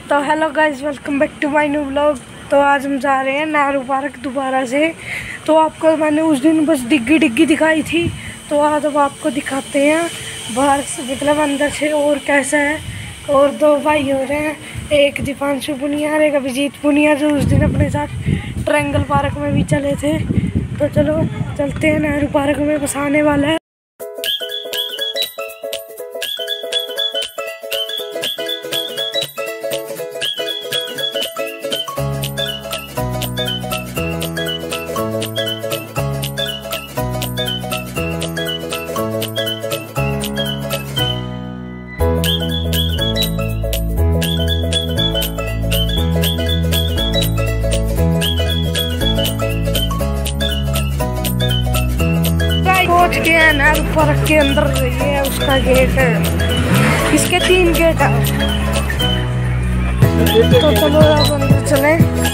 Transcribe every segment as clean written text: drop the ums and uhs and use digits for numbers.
तो hello guys, welcome back to my new vlog. तो आज हम जा रहे हैं नेहरू पार्क दोबारा से। तो आपको मैंने उस दिन बस डिग्गी दिखाई थी, तो आज अब आपको दिखाते हैं बाहर से, मतलब अंदर से और कैसा है। और दो भाई हो रहे हैं, एक दीपांशु पुनिया और एक अभिजीत पुनिया, जो उस दिन अपने साथ ट्रायंगल पार्क में भी चले थे। तो चलो चलते हैं, नेहरू पार्क में बस आने वाला है। पहुंच गए हैं नेहरू पार्क के अंदर। ये है उसका गेट है, इसके 3 गेट है। तो चलो अब अंदर चले।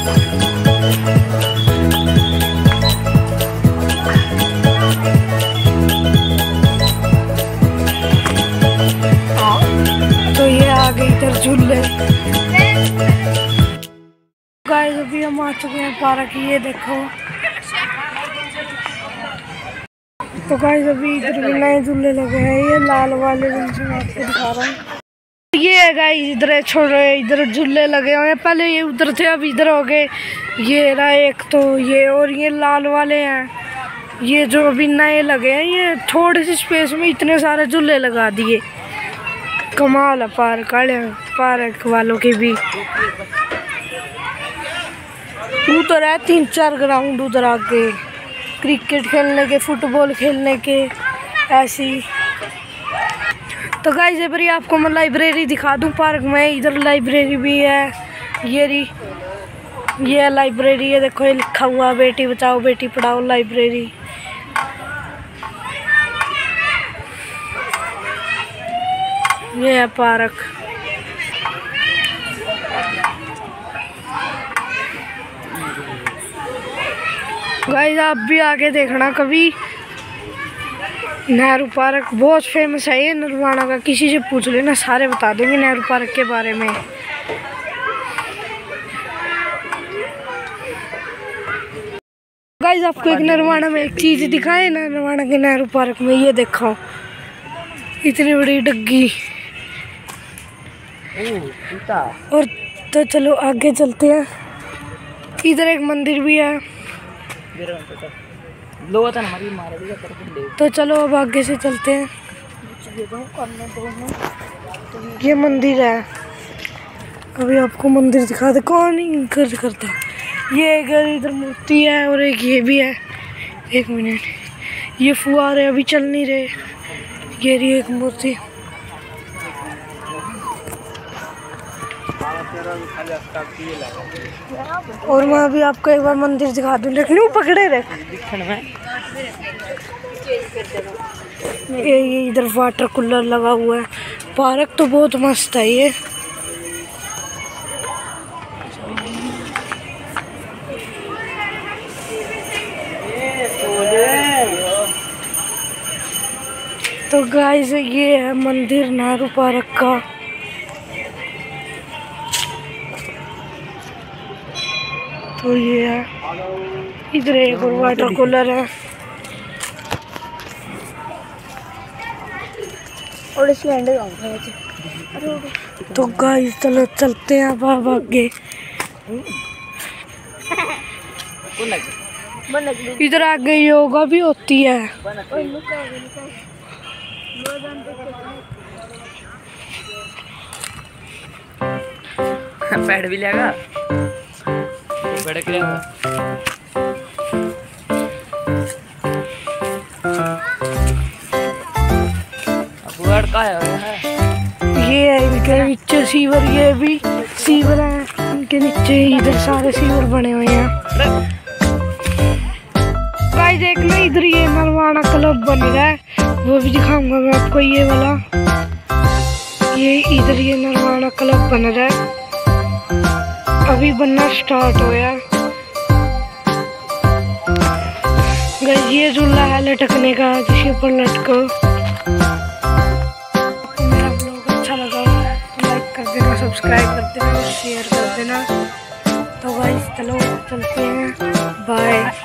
तो ये आ गए इधर झूले। गाइस अभी हम आ चुके हैं पार्क, ये देखो। तो गाइस अभी इधर भी नए झूले लगे हैं, ये लाल वाले जिनसे मैं आपको दिखा रहा हूँ। ये है गाइस, इधर छोड़ो, इधर झूले लगे हुए हैं। पहले ये उधर थे, अब इधर हो गए। ये रहा एक, तो ये और ये लाल वाले हैं, ये जो अभी नए लगे हैं। ये थोड़ी सी स्पेस में इतने सारे झूले लगा दिए। कमाल है पार्क वालों के भी। उधर है 3-4 ग्राउंड उधर आगे, क्रिकेट खेलने के, फुटबॉल खेलने के, ऐसी। तो गाइस ये बारी आपको मैं लाइब्रेरी दिखा दूं पार्क में। इधर लाइब्रेरी भी है, ये लाइब्रेरी है। देखो ये लिखा हुआ, बेटी बचाओ बेटी पढ़ाओ लाइब्रेरी। ये है पार्क। गाइस आप भी आके देखना कभी। नेहरू पार्क बहुत फेमस है, ये नरवाना का। किसी से पूछ लेना, सारे बता देंगे नेहरू पार्क के बारे में। गाइस आपको एक नरवाना में एक चीज दिखाए ना, नरवाना के नेहरू पार्क में। ये देखो इतनी बड़ी डग्गी। और तो चलो आगे चलते हैं। इधर एक मंदिर भी है। तो चलो अब आगे से चलते हैं। ये मंदिर है, अभी आपको मंदिर दिखा दे। कौन नहीं करता। ये इधर मूर्ति है और एक ये भी है। 1 मिनट, ये फुहारे अभी चल नहीं रहे। ये रही एक मूर्ति। और मैं अभी आपको एक बार मंदिर दिखा दूँ, लेकिन वो पकड़े रहे। ये इधर वाटर कूलर लगा हुआ है। पार्क तो बहुत मस्त है ये। तो गाइस ये है मंदिर नेहरू पार्क का। तो ये है, इधर एक और वाटर कूलर है। और तो गाइस चलो चलते हैं अब आगे। इधर आगे योगा भी होती है। पैड भी लेगा, ये है इनके नीचे सीवर। ये भी सीवर है इनके नीचे। इधर सारे सीवर बने हुए हैं। गाइस देख लो, इधर ये नरवाना क्लब बन रहा है, वो भी दिखाऊंगा मैं आपको। ये वाला, ये इधर ये नरवाना क्लब बन रहा है, अभी बनना स्टार्ट हो गया। गाइस ये झूला है लटकने का, जिसके ऊपर लटको। मेरा ब्लॉग अच्छा लगा तो लाइक कर देना, सब्सक्राइब सब्सक्राइब कर देना और शेयर कर देना। तो गाइस चलो चलते हैं, बाय।